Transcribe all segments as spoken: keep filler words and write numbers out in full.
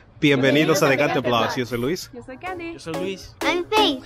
Bienvenidos a Decante Blogs. Yo soy Luis. Yo soy Candy. Yo soy Luis. I'm Faith.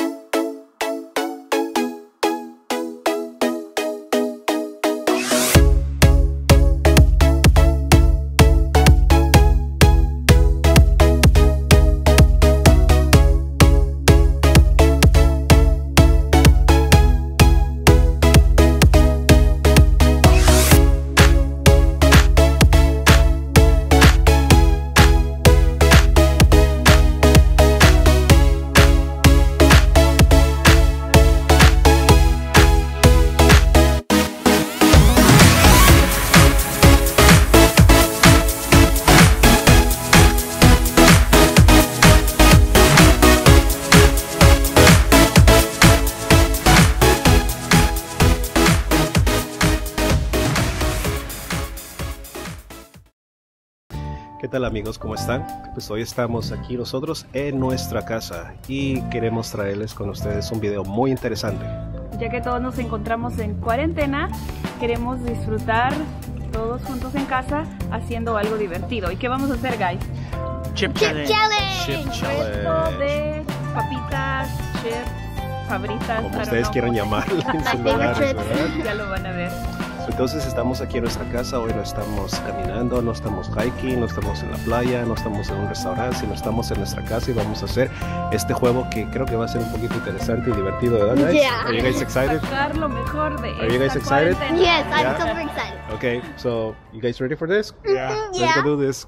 ¿Qué tal amigos? ¿Cómo están? Pues hoy estamos aquí nosotros en nuestra casa y queremos traerles con ustedes un video muy interesante. Ya que todos nos encontramos en cuarentena, queremos disfrutar todos juntos en casa haciendo algo divertido. ¿Y qué vamos a hacer, guys? Chip Chip challenge. challenge. Chip Reto challenge. de papitas, chips, fabritas. Como I don't ustedes know. quieran llamarlo en sus My favorite lugares, chips. ¿verdad? Ya lo van a ver. Entonces estamos aquí en nuestra casa, hoy no estamos caminando, no estamos hiking, no estamos en la playa, no estamos en un restaurante, sino estamos en nuestra casa y vamos a hacer este juego que creo que va a ser un poquito interesante y divertido, ¿verdad, guys? Yeah. Are you guys excited? Sacar lo mejor de Are you guys esta excited? cuarentena. Yes, I'm Yeah. super excited. Okay, so you guys ready for this? Yeah. Let's Yeah. go do this.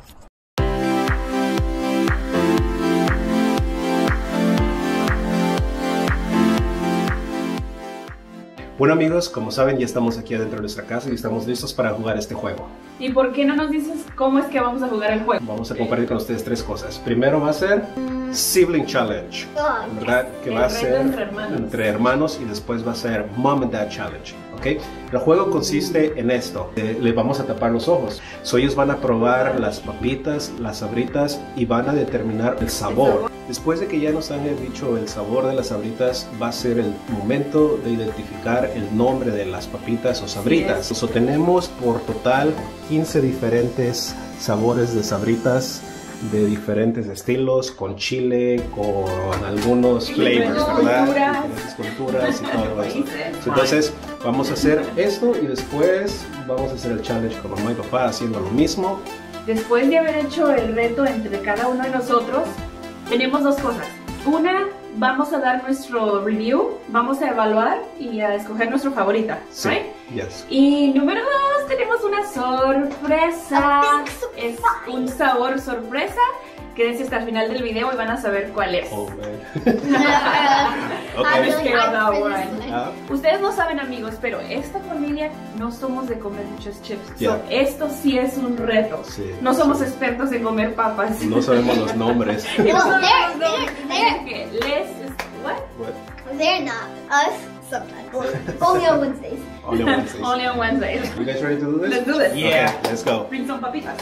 Bueno amigos, como saben ya estamos aquí adentro de nuestra casa y estamos listos para jugar este juego. ¿Y por qué no nos dices cómo es que vamos a jugar el juego? Vamos a compartir con ustedes tres cosas. Primero va a ser Sibling Challenge, Oh, ¿verdad? Que El va a reto ser entre hermanos. entre hermanos y después va a ser Mom and Dad Challenge, ¿ok? El juego consiste en esto, eh, le vamos a tapar los ojos. So ellos van a probar las papitas, las sabritas y van a determinar el sabor. Después de que ya nos han dicho el sabor de las sabritas, va a ser el momento de identificar el nombre de las papitas o sabritas. Sí, So, tenemos por total quince diferentes sabores de sabritas de diferentes estilos, con chile, con algunos Diferentes flavors, ¿verdad? culturas. Diferentes culturas y todo eso. Países. Entonces vamos a hacer esto y después vamos a hacer el challenge con mamá y papá haciendo lo mismo. Después de haber hecho el reto entre cada uno de nosotros, tenemos dos cosas. Una, vamos a dar nuestro review, vamos a evaluar y a escoger nuestra favorita, Sí, ¿right? yes. Y número dos, tenemos una sorpresa. A big Es surprise. un sabor sorpresa. Quédense hasta el final del video y van a saber cuál es. Oh, man. I'm Okay. really Scared hyped about for one. this one. Ah, Ustedes no saben, amigos, pero esta familia no somos de comer muchos chips. So, Yeah. esto sí es un reto. Sí, no somos sí. expertos en comer papas. no sabemos los nombres. Y no Well, sabemos they're- los nombres. they're- Que Les, what? What? They're not. Us, sometimes. Only on Wednesdays. Only Wednesdays. Only on Wednesdays. You guys ready to do this? Let's do this. Yeah. Okay, let's go. Bring some papitas.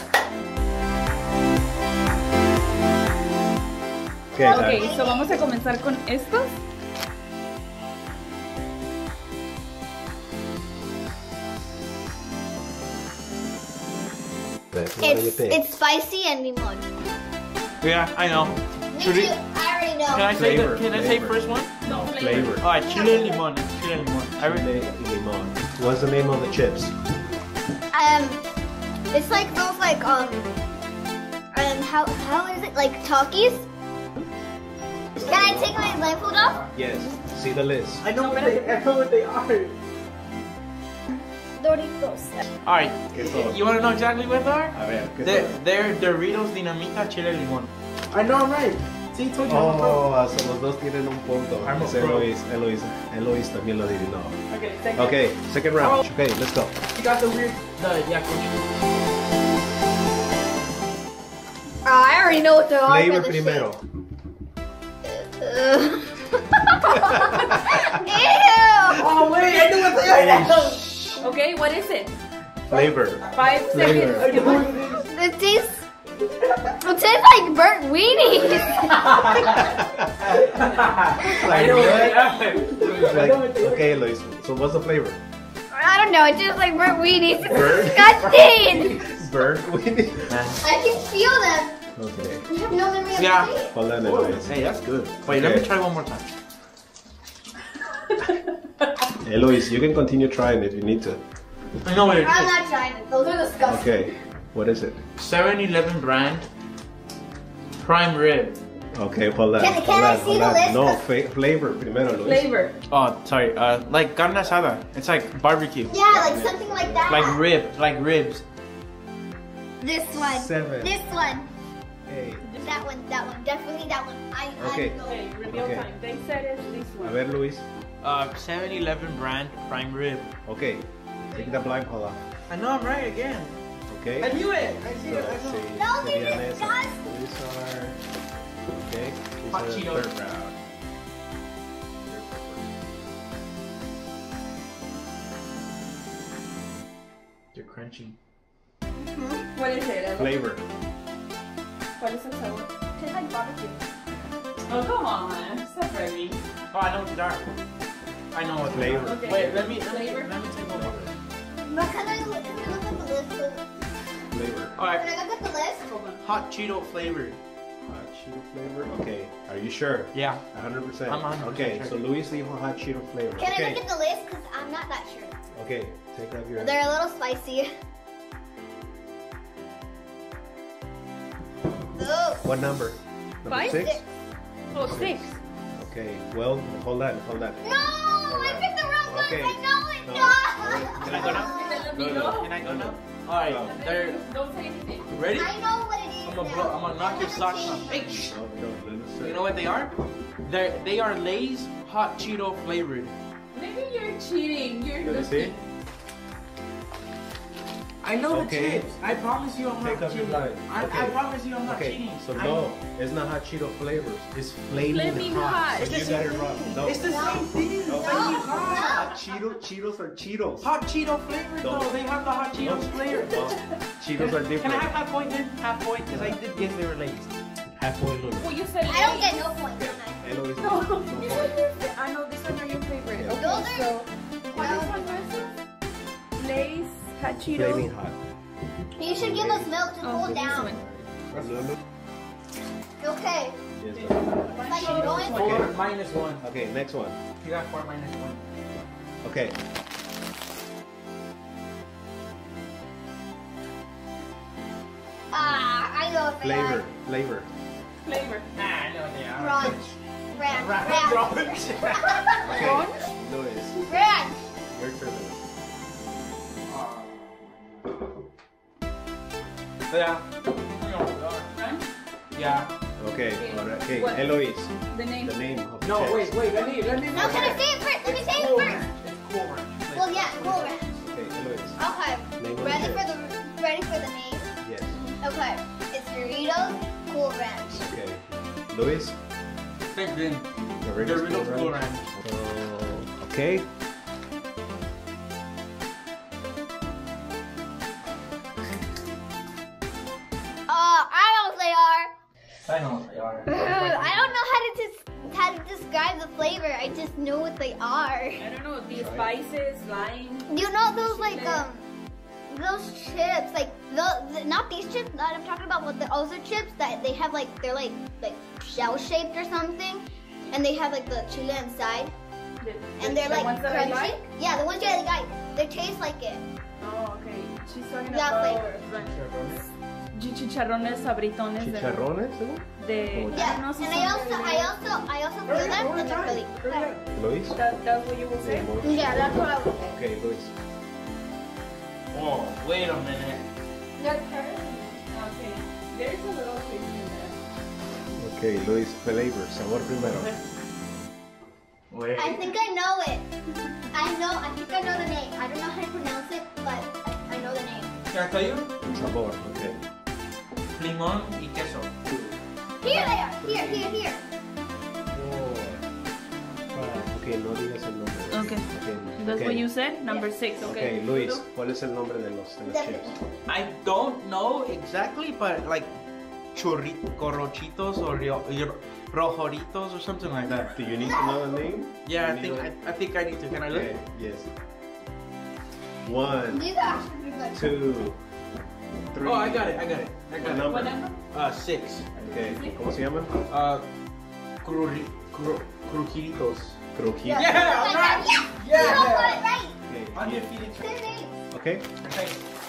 Okay, Ok, guys. so vamos a comenzar con estos. What do you It's think? it's spicy and limon. Yeah, I know. Me Should too. we- I already know. Can I say Flavor, the, Can I say flavor. first one? No, flavor. Alright, chile limon. Chile limon. I Chile really. y limón. What's the name of the chips? Um, it's like those like um, um, how how is it like Takis? Can I take my blindfold off? Yes. See the list. I know what they. I know what they are. Doritos. Alright, ¿Qué son? you want to know exactly what they are? A ver, ¿qué They're, son? they're Doritos Dinamita Chile limon. I know, I'm right. See, told you. I'm a pro. Oh, hasta los dos tienen un punto. I'm a Ese pro. Eloís, Eloís, Eloís también lo adivinó. Okay, second. Okay, second round. Okay, let's go. You got the weird. The yeah, coach. Uh, I already know what they are. Flavor for the primero. shape. Uh, Ew! Oh wait, I know what they are now. Okay, what is it? Flavor. Five Flavor. I seconds. know what it is. It tastes. It tastes like burnt weenies. I know what they are. I Like, know what they are. okay, Eloís. So what's the flavor? I don't know. It tastes like burnt weenies. It's Burnt? disgusting. Burnt Winnie. I can feel them. Okay. You have no memory of Yeah. the taste. Hold on, Oh, Eloise. hey, that's good. Wait, let Okay. me try one more time. Eloise, you can continue trying if you need to. I know what it I'm is. not trying it. Those are disgusting. Okay. What is it? seven eleven brand prime rib. Okay, hold on. Can- hold can I on, see hold the on. list? No, fa- flavor primero, Luis. Flavor. Oh, sorry. Uh, like carne asada. It's like barbecue. Yeah, like something like that. Like rib, like ribs. This one. Seven. This one. Hey. That one. That one. Definitely that one. I. Okay. I know. Okay, reveal Okay. time. They said it's this A one. ver, Luis. Uh, seven eleven brand prime rib. Okay. Take the blindfold off. I know I'm right again. Okay. I knew it. I see So it. I let's know. see. No, Serían they're esas. disgusting. These are. Okay. These Hot are the Cheetos. third round. They're crunchy. What is it? Flavor. ¿Cuál es el sabor? Tastes like barbecue. Oh, come on. Stop ready. Oh, I know what they are. I know what they are. Flavor. Okay. Wait, let me let me, Flavor? let me take one more. No, can I look? Can I look at the list? please? Flavor. All Can right, I look at the list? Hold on. hot Cheeto flavored. Hot Cheeto flavor. Okay. Are you sure? Yeah. one hundred percent. I'm one hundred percent Okay, sure. so Luis dijo hot Cheeto flavor. Can okay. I look at the list? Because I'm not that sure. Okay, take out your. They're a little spicy. Oh. What number? Number Five? six? Six. Oh, six. Okay, well, hold on, hold on. No, I picked the wrong one. Okay. I know it. No. No. Can I go now? Go, go. Can I go now? All right, Go. they're Don't say anything. ready. I know what it is. I'm gonna now. blow. I'm gonna knock I your wanna socks change. off. Hey, shh. No, no, let us see. You know what they are? They're they are Lay's hot Cheeto flavored. Maybe you're cheating. You're Let us see. looking. I know Okay. the chips. I promise you I'm Take not off your cheating. blind. I, I Okay. promise you I'm not Okay, cheating. so I- no, it's not hot Cheeto flavors. It's flaming, Flaming hot. hot. So It's you the got same it wrong. thing. No. It's the same thing. No. Flaming hot. Hot Cheeto, Cheetos are Cheetos. Hot Cheeto flavored No. though. They have the hot Cheetos No. flavored. Well, Cheetos are Can I different. have half point then? Half point because I did guess they were Lay's. Half boiled noodles. Well, you said I don't Lay's. get no points. don't I? Hello is No, no you point. said your fa- I know these are not your favorite. Yeah. Okay, Those are- so ¿cuáles No. son nuestros? Lay's, hot Cheetos. Flaming hot. You should give us milk to Oh, cool this down. one. Lulu? Okay. Yes. It's like you're going Four Okay. minus one. Okay, next one. You got four minus one. Okay. Ah, I know what they Flavor. are. Flavor. Flavor. Nah, I know what they are. Ranch. Ranch. Ranch. Ranch. Okay. Luis, Ranch. your turn. Luis. Yeah. Right? Yeah. Okay. Okay. All right. Okay. What? Eloise, The name. the name of the No, chips. wait, wait. Let me, let me. No, can I say it first? Let me say Cool it Ranch. first. It's Cool Ranch. Well, yeah, cool ranch. Okay, Eloise. Okay. Name of the Ready chip. for the ready for the name? Yes. Okay. It's Doritos Cool Ranch. Okay. Luis, Same thing. Doritos Doritos Cool Cool Ranch. Ranch. Oh, okay. Uh, I know what they are. I know what they are. I don't know how to des- how to describe the flavor. I just know what they are. I don't know, the spices, lime. You know those like um those chips, like the, the not these chips that I'm talking about, but the other chips that they have like they're like like shell shaped or something, and they have like the chili inside, The, and they're the like ones that I crunchy. like? Yeah, the ones you like. They taste like it. Oh, okay. She's talking Yeah, about Chicharrones. chi- chicharrones sabritones de, Chicharrones, ¿no? de Oh, Yeah, I don't know si and son I de- also I also I also feel them and they're really good. Luis? That, that's what you will say? Yeah, that's what I would say. Okay, Luis. Oh, wait a minute. Okay. There's a little taste in there. Okay, Luis, flavor, sabor primero. Wait. I think I know it. I know. I think I know the name. I don't know how to pronounce it, but I, I know the name. Can I tell you? Sabor, okay. Limón y queso. Here they are. Here, here, here. Oh. Ah, ok, no digas el nombre. Okay. Okay, That's okay. what you said? Number six, okay. Okay, Luis, ¿cuál es el nombre de los, de los The- chips? I don't know exactly, but like churritos, corrochitos or rio- ro- rojoritos or something like that. Do you need to know the name? Yeah, You I need think to- I, I think I need to. Can I look? Okay, yes. One, These are actually pretty good. two, three. Oh, I got it. I got it. I What got it. number? What number? Uh, six. Okay. ¿Cómo se llaman? Uh, cruri, cru, crujitos. Croquis. Yeah, Like that, right. yeah. You Yeah. got it right. Okay. Undefeated. Their names. Okay. Okay.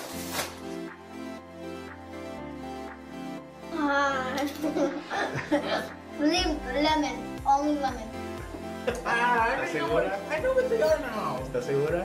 Ah. Leave lemon. Only lemon. Ah, I ¿Estás know what, segura? I know what they are now. ¿Estás segura?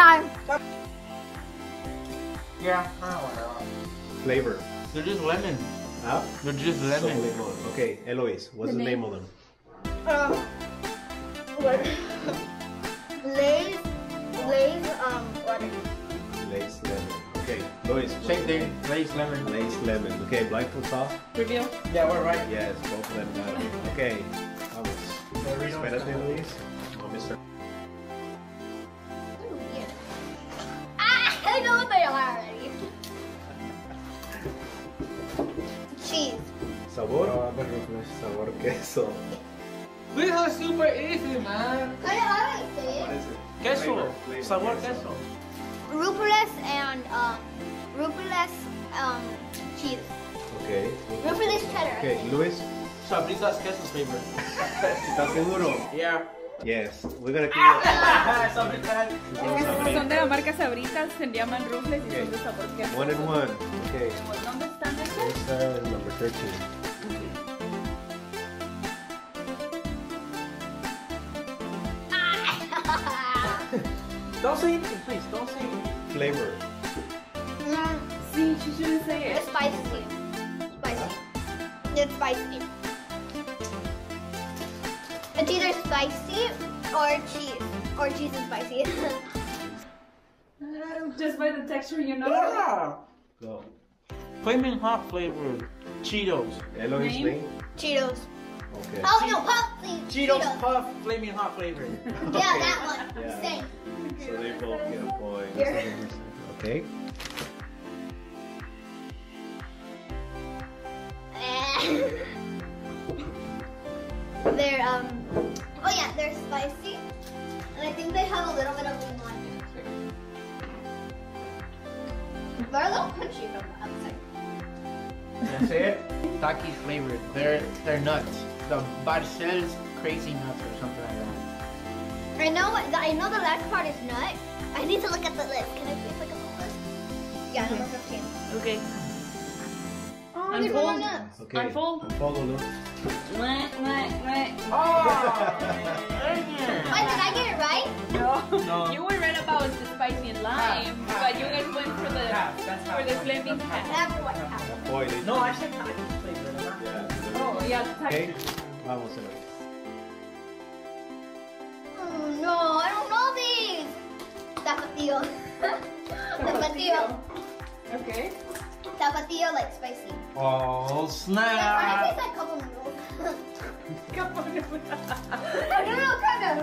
Yeah. Oh, Flavor. they're just lemon. Ah. They're just Son lemon. limón. Okay. Eloise, what's the, The name name? of them? Um, what? Lay's, Lay's, um, what? Lace lemon. Okay. Lois. Same thing. Lace lemon. Lace lemon. Okay. Blindfold off. Reveal. Yeah, we're right. Yes, both of them got it. Okay. Vamos. Espérate, Luis. Vamos a estar- Ah, I know what they are already. Cheese. Sabor. Oh, but ruthless. Sabor queso. This is super easy, man. I already What say is it? Queso. Flavor, flavor, Sabor queso. queso. it. Rupulus and, um, Rupulus, um, cheese. Okay. Rupulus cheddar. I Okay, think. Luis. Sabritas queso flavor. ¿Estás seguro? Yeah. Yes. We're gonna keep it. Sabritas. Son de la marca Sabritas, se llaman Rufles y son de sabor queso. One and one. Okay. ¿Dónde están estos? Where's uh, number thirteen? Don't say it, please. Don't say it. Flavor. Mm, Sí, she shouldn't say it's it. spicy. Spicy. It's spicy. It's either spicy or cheese. Or cheese and spicy. Just by the texture, you know. Yeah. Go. Flaming hot flavored Cheetos. Eloise Name? name? Cheetos. Okay. Oh no, puff please. Cheetos puff flaming hot flavored. Yeah, that one. Yeah. Same. So they both get a point. Here. Okay. They're um oh yeah, they're spicy. And I think they have a little bit of lemon. They're a little crunchy from the outside. That's it. Takis flavored. They're they're nuts. The Barcel's crazy nuts or something like that. I know what the, I know the last part is nut. I need to look at the list. Can I please look at the list? Yeah, number fifteen. Okay. Oh, there's there's more more nuts. Okay. Unfold. Unfold, Lulu. Mwah, mwah, mwah. Oh, Wait, did I get it right? No. No. You were right about the spicy and lime, Half, half. but you guys went for the Half, that's for half. the flaming hat. That's what happened. Boy, they- No, I said Takis flavored. Yeah. Oh, yeah, Okay. texture. Vamos, Eloise. Oh no, I don't know these. Tapatio. Tapatio. Okay. Tapatio like spicy. Oh Like, snap! I taste like couple noodles. Come on. I don't know, kind of.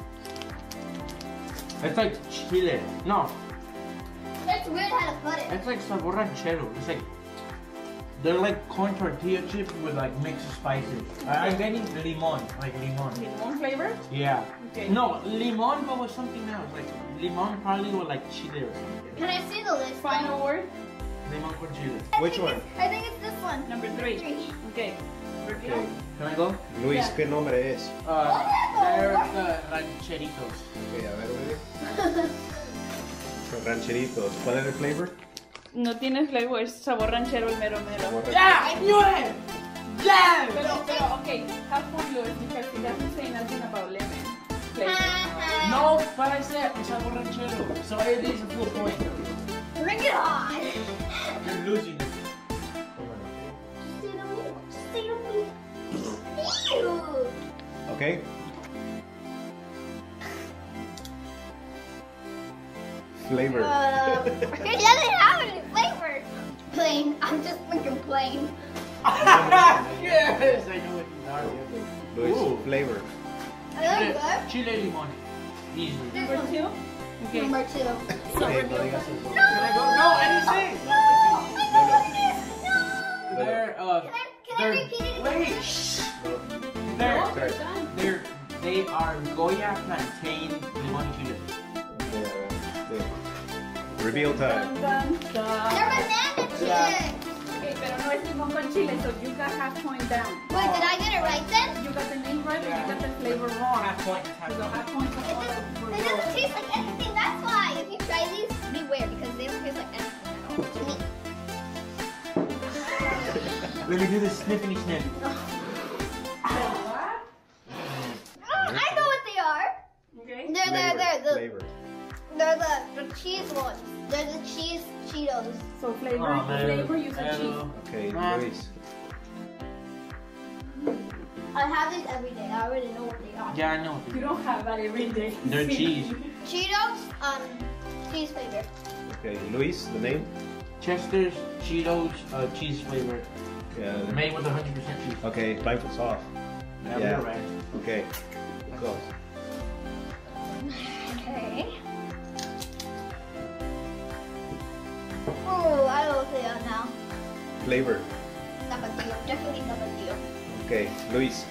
It's like chile. No, It's weird how to put it. it's like sabor ranchero. It's like they're like corn tortilla chips with like mixed spices. I- I'm getting limon, like limon. Limon flavor? Yeah. Okay. No, limon, but with something else. Like limon probably with like chile or something. Can I see the list? Final word? Limon con chile. I Which think one? it's- I think it's this one. Number three. Three. Okay. Reveal. Okay. Can I go? Luis, Yeah. ¿qué nombre es? Uh, they're the rancheritos. Okay, a ver, bebé. Son rancheritos. ¿Cuál es el flavor? No tiene flavor, es sabor ranchero el mero mero. Sabor Yeah, I knew it! Yes! Pero, pero, okay, have fun, Louis, because he doesn't say nothing about lemon flavor. No, but I said it's sabor ranchero. So it is a full point. Bring it on. You're losing it. Ew. Okay. Flavor. Uh, it doesn't have any flavor. Plain. I'm just thinking plain. Yes, I know what you are. Luis, Ooh. flavor. I like that. Chile limon. Easy. This Number one. two? Okay. Number two. Okay, no digas eso. Can I go? No, I didn't say. No, I know what it is. No. They're uh. Can I, can I they're, repeat it Wait. again? Shh. No. They're No, Sorry. you're done. they're they are Goya plantain limon chile. Okay, okay. Reveal time. Dun, dun, dun. They're banana chips. Yeah. Okay, pero no no es limón con chile, so you got half point down. Wait, did I get it right then? You got the name right, Yeah. but you got the flavor wrong. Half point, half You got point. half point for It all doesn't, the it doesn't taste like anything. That's why. If you try these, beware because they don't taste like anything at all to me. Let me do the sniffy sniff. What? Mm, I know what they are. Okay. They're they're they're the Flavor. they're the, the cheese ones. They're the cheese Cheetos. So flavor, Oh, man. flavor, you said cheese. Hello. Okay, Ah. Luis. I have these every day. I already know what they are. Yeah, I know. You don't have that every day. They're cheese. Cheetos, um, cheese flavor. Okay, Luis, the name? Chester's Cheetos uh, cheese flavor. Yeah. Made with one hundred percent cheese. Okay, blindfolds off. Yeah, Yeah. we're right. Okay, go. Okay. Oh, I know what they are now. Flavor. Tapatio, definitely tapatio. Okay, Luis.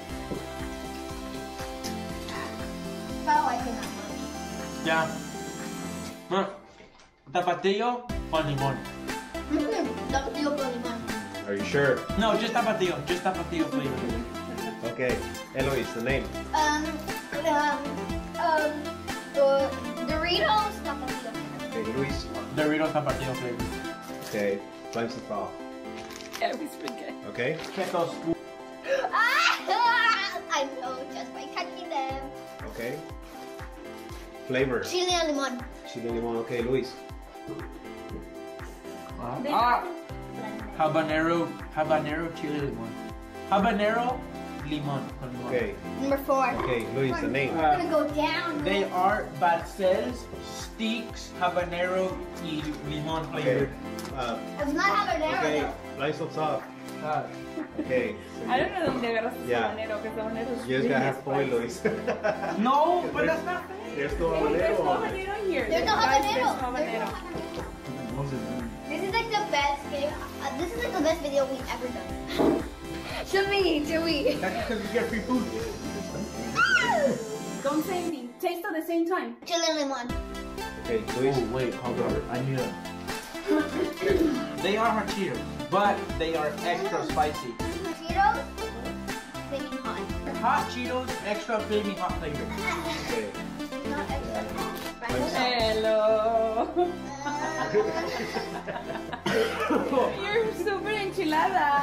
How I can have one. Yeah. Look, tapatio con limón. Mmm, tapatio con limón. Are you sure? No, just tapatio. Just tapatio flavor. Okay, Eloise, the name. Um, um, um, the Doritos tapatio. Okay, Luis. Doritos tapatio flavor. Okay, blindfolds off. Yeah, we forget. Okay? Chetos. Ah, I know just by touching them. Okay. Flavor. Chile and limon. Chile limon. Okay, Luis. They Ah, have- habanero, habanero chili limon. Habanero limon. con limon. Okay. Number four. Okay, Luis, the name. We're gonna go down. They are Barcel's Sticks Habanero y limon Okay. flavored. Uh, It's not habanero. okay, though. blindfolds off. Ah. Okay. so I don't know dónde agarras ese Yeah. habanero, que ese habanero es You just really got half point, spicy. Luis. No, but that's not fair. There's no Hey, there's no habanero. habanero in here. There's no Guys, habanero. There's no There's no habanero. habanero. This is like the best game. Uh, this is like the best video we've ever done. To me, to me. That's because we get free food. Don't say anything. Taste at the same time. Chile and limon. Okay, Luis. Oh, wait, hold on. I need a. They are hot Cheetos, but they are extra spicy. Cheetos, flaming hot. Hot Cheetos, extra flaming hot flavor. Okay. Not extra hot. Hello. You're super enchilada.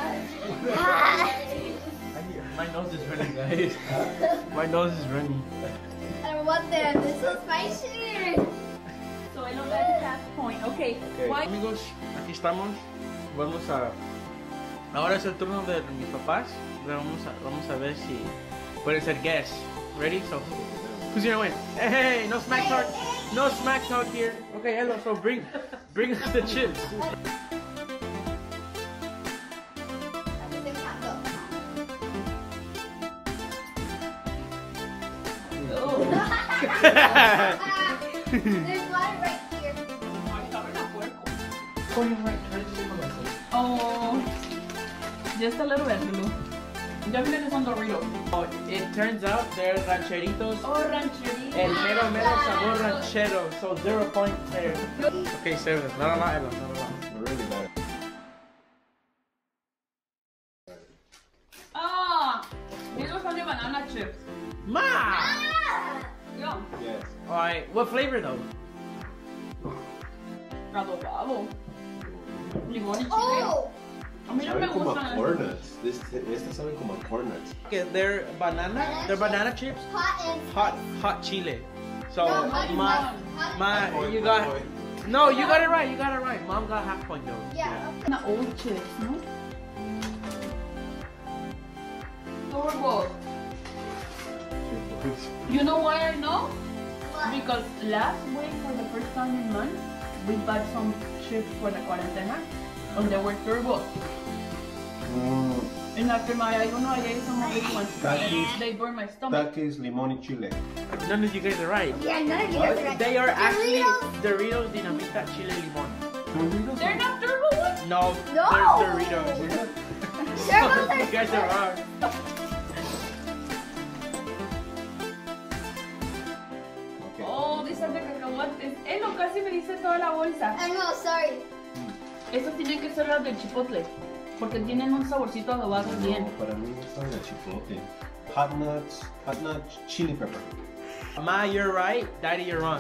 My nose is running, guys. My nose is running. I don't want them. It's so spicy. So I know that half point. Okay. Okay. Why? Amigos, aquí estamos. Vamos a. Ahora es el turno de mis papás. Vamos a, vamos a ver si pueden ser guests. Ready? So, who's gonna win? Hey, hey, hey, no smack talk. No smack talk here. Okay, hello. So bring, bring us the chips. At the same time, go. Oh. There's one right here. Oh. Just a little bit, Lulu. Ya vi que son Doritos. Oh, it turns out they're rancheritos. Oh, rancherita. El mero mero sabor ranchero. So zero point there. Okay, seven. Not a lot, Ella. Not a lot. Really bad. Ah, these are from the banana chips. Ma! Ah! Yeah. Yes. Alright, what flavor though? Adobado. Limón y chile. Oh! A mí no me Saben como a gustan. corn nuts. This, estas saben como a corn nuts. Okay, they're banana. They're banana chips. Hot and Hot, hot chile. So No, hot and my, hot. Hot my, Point, you one got. point. No, you got it right. You got it right. Mom got half point though. Yeah. Na old chips, no? Turbo. You know why I know? What? Because last week, for the first time in months, we bought some chips for the cuarentena, and they were turbo. And after my ayuno, I ate some of these ones. Takis. They burned my stomach. Takis, limón y chile. None of you guys are right. Yeah, none of you guys are right. They are actually Doritos. Doritos Dinamita Chile Limon. They're not turbo ones? No, No. they're Doritos. Doritos are You guys are wrong. Okay. Oh, these are the cacahuates. Eh, no, casi me hice toda la bolsa. I know, sorry. Esos tienen que ser los del chipotle. Porque tienen un saborcito adobado bien. No, para mí no saben a chipotle. Hot nuts, hot nut chili pepper. Ma, you're right. Daddy, you're wrong.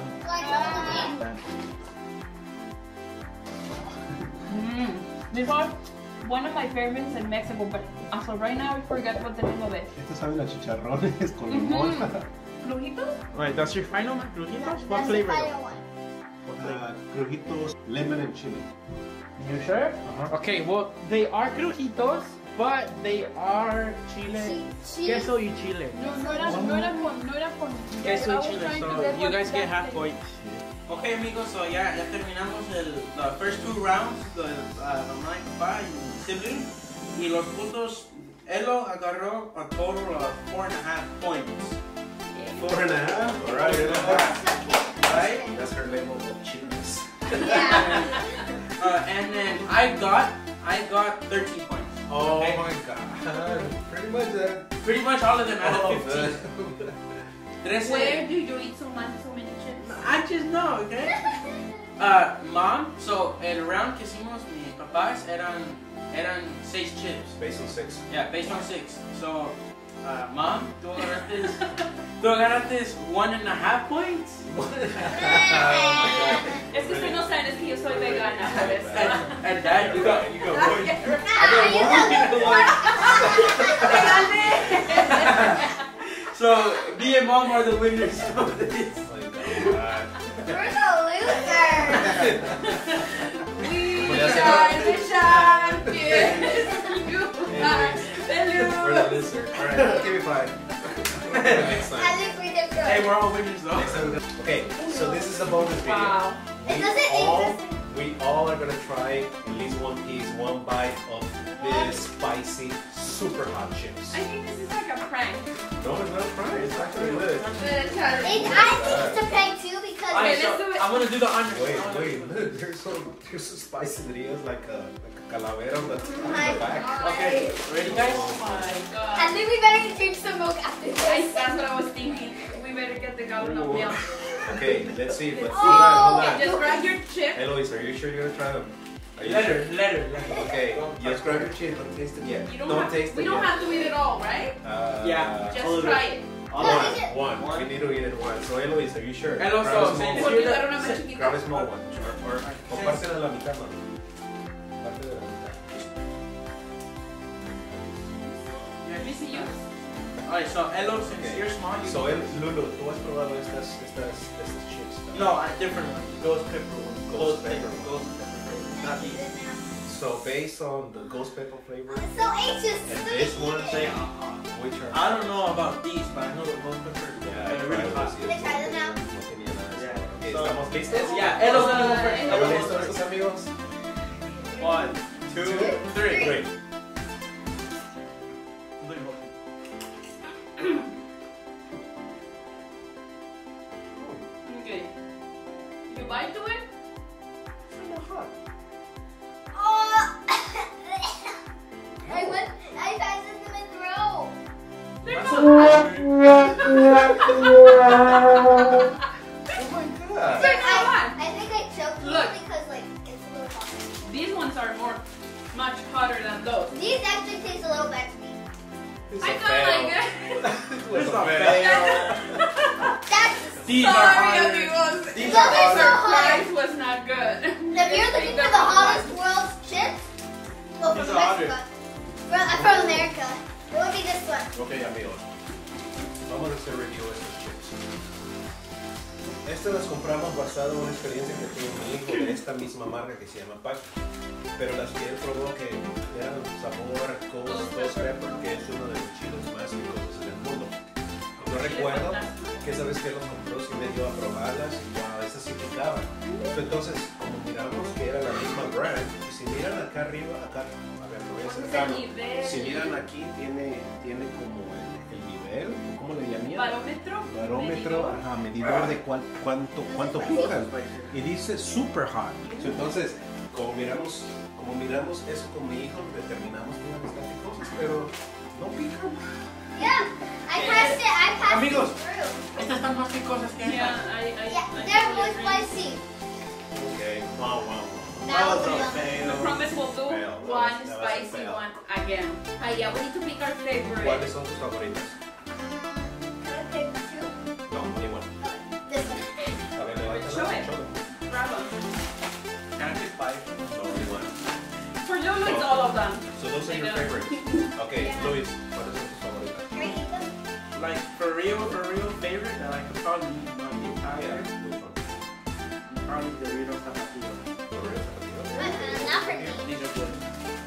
Mm. These are one of my favorites in Mexico, but as of right now I forgot what the name of it. Estos saben a chicharrones con limón. ¿Crujitos? Right, that's your final, ma? Crujitos? What That's flavor? the though? final one. Uh, crujitos, lemon and chili. You sure? Uh-huh. Okay, well, they are crujitos, but they are chile. Cheese. Queso y chile. No, no era, no era con, no era con. Queso I y was chile, trying to so get you what guys get exactly- half points. Okay, amigos, so ya, ya terminamos el, the first two rounds, the uh, mamá y papá y sibling. Y los puntos, Elo agarró a total of four and a half points. Four and a half? Alright, Right? that's her level of chilies. Yeah. Uh, and then I got, I got thirteen points. Oh Okay. my god. Pretty much that. Pretty much all of them out All of of fifteen. Trece. Where do you eat so much, so many chips? I just know, okay? Uh, mom, so el round que hicimos mis papás eran, eran seis chips. Based on six. Yeah, based on six. So, uh, mom, tú agarraste, tú agarraste one and a half points. Es que usted no sabe, es que yo soy vegana, por eso. And, and dad, you got, you got one. So, me and mom are the winners of this. We're the losers. We Well, that's are the champions. You are the We're the losers. loser. Alright, give me five. Next I time. think we did good. Hey, we're all winners though. Next time we're gonna- Okay, so this is the bonus video. Wow. It We doesn't- it all, doesn't- we all are gonna try at least one piece, one bite of this spicy, super hot chips. I think this is like a prank. No, it's not a fry. It's actually good. It, I think it's a prank too because Alright, let's so do it. I'm gonna do the honors. Wait, I'm gonna- wait, look, there's some, there's some spicy videos like a, like a calavera on the, on my the back. God. Okay, ready guys? Oh my I god. think we better drink some milk after I, this. that's what I was thinking. We better get the gallon of milk. Okay, let's see, but Let's hold on, hold Okay, on. just grab your chip. Eloise, are you sure you're gonna try them? Are you Letter, sure? letter, letter. Okay, just grab your chip, don't taste it yet. You don't, Don't have, taste we it don't yet. have to eat it all, right? Uh, Yeah. Just All of try it. it. All No, of One, it. is it- one. One. We need to eat it one. So Eloise, are you sure? And also, grab a small since one. Porque you're dar una the- más chiquita. Grab a small one. Or, or, o parte de la mitad, no. Parte de la mitad. Let me see you. Alright, so Elo, since Okay. you're small, you So, El, Lulu, ¿tú has probado estas, estas, estas chips? No, a different one. Ghost pepper one. Ghost pepper. Ghost pepper flavor. Not these. So, based on the ghost pepper flavor, I'm so anxious. and this one, Say, which are... I don't know about these, but I know the ghost pepper. Yeah, they're I really tried hot. those Can I try them now? No tenía nada. Yeah. Okay, So- ¿estamos listos? Yeah, Elo's gonna go first. ¿Estamos listos, amigos? One, two, three. Three. Okay. You bite to it? Oh. I went. I passed it in my throat. They're That's not a- Oh my god. They're not I, hot. I think I choked a Look. little because like it's a little hot. These ones are more, much hotter than those. These actually taste a little better to me. It's I a don't fail. like it. It's It's a a fail. fail. That's These are Sorry, hotter. amigos. These Those are are so hotter. hot. Price was not good. If you're looking for the hottest world's chips, go These from are hotter. Mexico. From, I'm from America. It would be this one. Ok, amigos, vamos a hacer review de estos chips. Estas las compramos basado en una experiencia que tuvo mi hijo de esta misma marca que se llama Pac. Pero las que él probó que eran sabor Ghost Ghost Pepper, que es uno de los chiles más picosos en el mundo. Yo recuerdo que esa vez que los compró sí me dio a probarlas y wow, esas sí picaban. Entonces, como miramos que era la misma brand, y si miran acá arriba, acá, a ver, lo voy a acercar. Si miran aquí, tiene, tiene como el, el nivel, ¿cómo le llamarían? Barómetro. Barómetro, ajá, medidor de cuán- cuánto, cuánto pican. Y dice super hot. So, entonces, como miramos, como miramos eso con mi hijo, determinamos que eran estas picosas, pero no pican. Yeah, I passed it. I passed Amigos. it through. Estas están más picosas que Yeah, estas. I, I, Yeah, I they're totally more agree. spicy. Okay, wow, wow, wow. That was a yummy. fail. I promise we'll do Fail. That one was- that was a spicy fail. one again. Ah, yeah, we need to pick our favorite. ¿Cuáles son tus favoritos? Can I pick two? No, only one. This one. A ver, levántala. Show it. show them. Bravo. Can I pick five? No, only one. For Lulu, it's all of them. So those are your Yeah. favorites. Okay, Yeah. Luis, ¿cuáles son tus favoritos? Can I eat them? Like for real, for real favorite that I could probably eat my entire. Which one? Probably Doritos Tapatio. For real, for real? Uh-uh, not for me. These are good.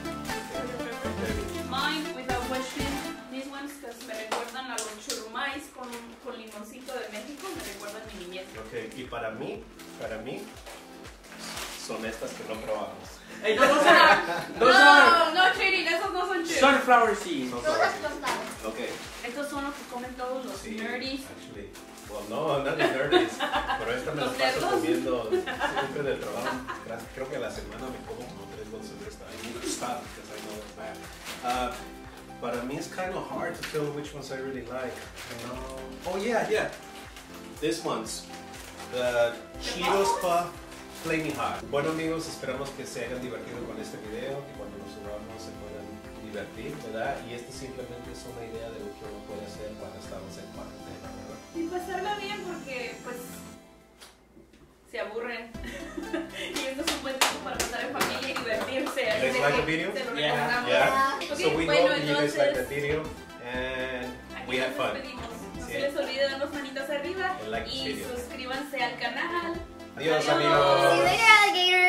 Mine, without question, these ones because me recuerdan a los churrumais con, con limoncito de México, me recuerdan mi niñez. Ok, y para mí, para mí, son estas que no probamos. Hey, those are those are No, no cheating, esos no son chips. sunflower seeds. Son Those are sabores. tostadas. Ok, Estos son los que comen todos los sí, nerdies. actually. Well, no, not the nerdies. Pero esta me la Los paso nerdos. comiendo siempre del trabajo. Gracias. Creo que a la semana me como como tres bolsas de esta. I need to stop because I know it's bad. Uh, para mí it's kind of hard to tell which ones I really like. I know. Oh yeah, yeah. This one's the Cheetos Puff Flaming Hot. Bueno amigos, esperamos que se hayan divertido con este video y cuando lo subamos se puedan divertir, ¿verdad? Y esto simplemente es una idea de lo que uno puede hacer cuando estamos en cuarentena, ¿verdad? Y pasarla bien porque, pues, se aburren. Y esto es un buen tiempo para pasar en familia y divertirse. Así Guys de like que the video? se lo Yeah. recomendamos. Yeah. Ok, So we bueno, hope you guys like the entonces, video and aquí we had nos fun. despedimos. No Sí. se les olvide darnos manitas arriba And like this y video. suscríbanse al canal. Adiós Adiós. See you amigos. later, alligator.